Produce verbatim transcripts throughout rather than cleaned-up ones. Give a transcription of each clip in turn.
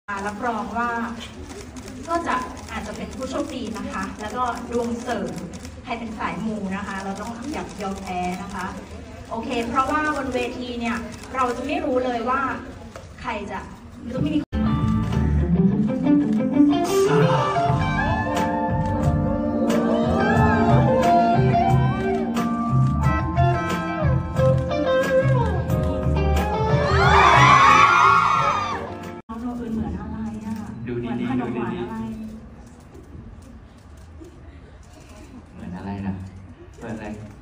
รับรองว่าก็จะอาจจะเป็นผู้โชคดีนะคะแล้วก็ดวงเสริมใครเป็นสายมูนะคะเราต้องอย่ายอมแพ้นะคะโอเคเพราะว่าบนเวทีเนี่ยเราจะไม่รู้เลยว่าใครจะจะมีดูดีๆดูดีๆเหมือนอะไรนะเหมือนอะไร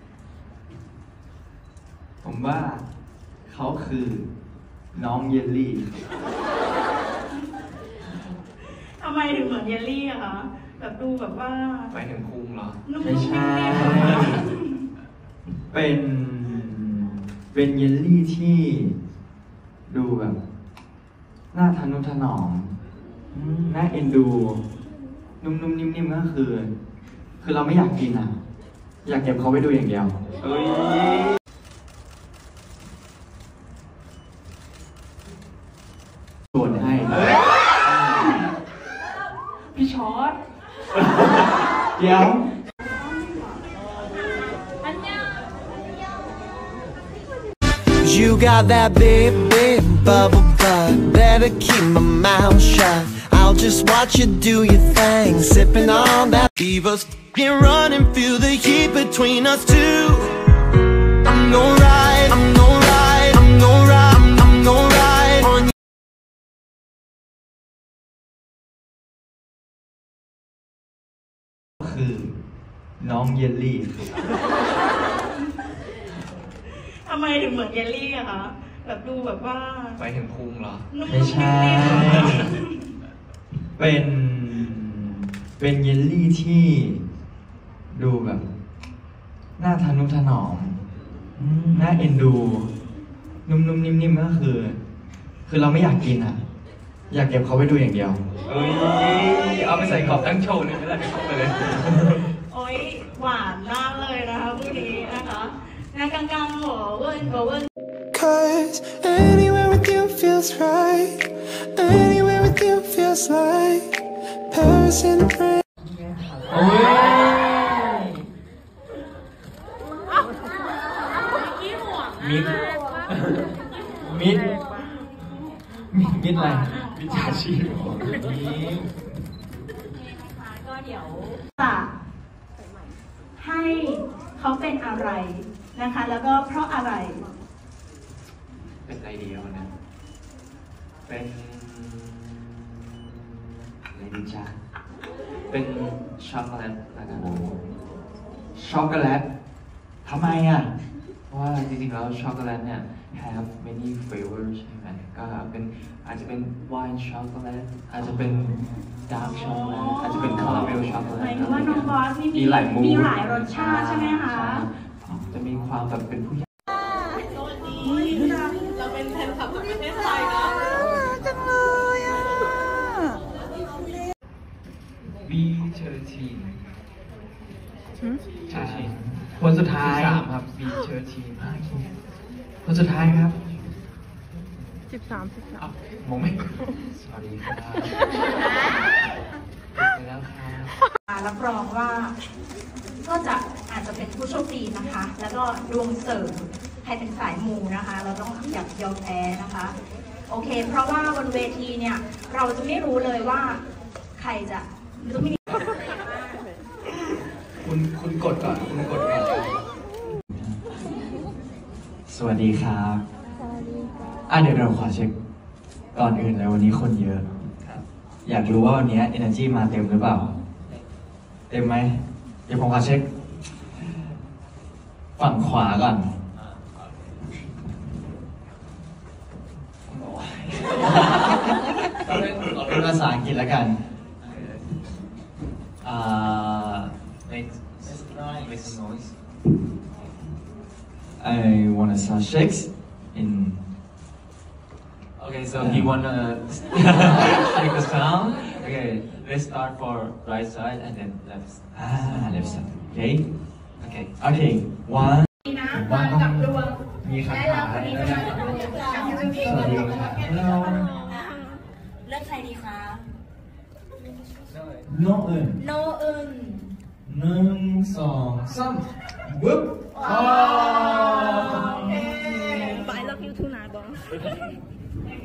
ผมว่าเขาคือน้องเยลลี่ทำไมถึงเหมือนเยลลี่อะคะแบบดูแบบว่าไปถึงพุงเหรอไม่ใช่เป็นเป็นเยลลี่ที่ดูแบบน่าทนุถนอมน่าเอ็นดูนุ่มๆนิ่มๆก็คือคือเราไม่อยากกินอ่ะอยากเก็บเขาไว้ดูอย่างเดียวเฮ้ยโดนให้พี่ช็อตเดี๋ยว You got that big, big bubble butt. Better keep my mouth shut. I'll just watch you do your thing, sipping on that. Leave us here running, feel the heat between us two. I'm gon' ride, I'm gon' ride, I'm gon' ride, I'm gon' ride on you. คือน้องเยลลี่ทำไมถึงเหมือนเยลลี่อะคะแบบดูแบบว่าไปถึงพุงเหรอไม่ใช่เป็นเป็นเยลลี่ที่ดูแบบน่าทนุถนอมน่าเอ็นดูนุ่มๆนิ่มๆก็คือคือเราไม่อยากกินอ่ะอยากเก็บเขาไว้ดูอย่างเดียวเอ้ยเอาไปใส่กรอบตั้งโชว์เลยไม่ได้ไม่เข้าไปเลยโอ้ยหวานมากเลยนะคะผู้นี้นะคะนะกังกังหัวเวิร์นหัวเวิร์น Cause anywhere with you feels right. Anywhere with you feels like Paris in the rain. โอ้ยมิดมิดมิดมิดอะไรมิดฉาชีพก็เดี๋ยวจะให้เขาเป็นอะไรนะคะแล้วก็เพราะอะไรเป็นอะไรดีวันนั้นเป็นอะไรดีจ้าเป็นช็อกโกแลตแล้วกันช็อกโกแลตทำไมอ่ะเพราะว่าจริงๆแล้วช็อกโกแลตเนี่ย have many flavors ใช่ไหมก็เป็นอาจจะเป็น white chocolate อาจจะเป็น dark chocolate อาจจะเป็น caramel chocolate หมายถึงว่าน้องบอสมีหลายมูมีหลายรสชาติใช่ไหมคะจะมีความแบบเป็นผู้ใหญ่เราเป็นแฟนคลับจากประเทศไทยนะจังเลยอ่ะบี เทอร์ทีน คนสุดท้ายสามครับ บี เทอร์ทีน คนสุดท้ายครับสิบสามสิบสามมองไม่สวัสดีครับไปแล้วครับรับรองว่าก็จะอาจจะเป็นผู้โชคดีนะคะแล้วก็ดวงเสริมใครเป็นสายมูนะคะเราต้องอย่ายอมแพ้นะคะโอเคเพราะว่าบนเวทีเนี่ยเราจะไม่รู้เลยว่าใครจะจะมีคุณคุณกดก่อนคุณกดก่อนสวัสดีครับอ่ะเดี๋ยวเราขอเช็คก่อนอื่นเลยวันนี้คนเยอะอยากรู้ว่าวันนี้ energy มาเต็มหรือเปล่าเต็มไหมเดี๋ยวผมขอเช็คฝั่งขวาก่อนเอาเป็นภาษาอังกฤษแล้วกัน make make some noise I wanna start shakes in okay so he wanna shake the sound okay let's start for right side and then left ah left side okay okay okay one มากับดวงมีคำถามอะไรไหมสวัสดีครับเลือกใครรดีคะโนเอิญโนเอินหนึ่งสองสามวึบอ๋อ But I love you too นะบอ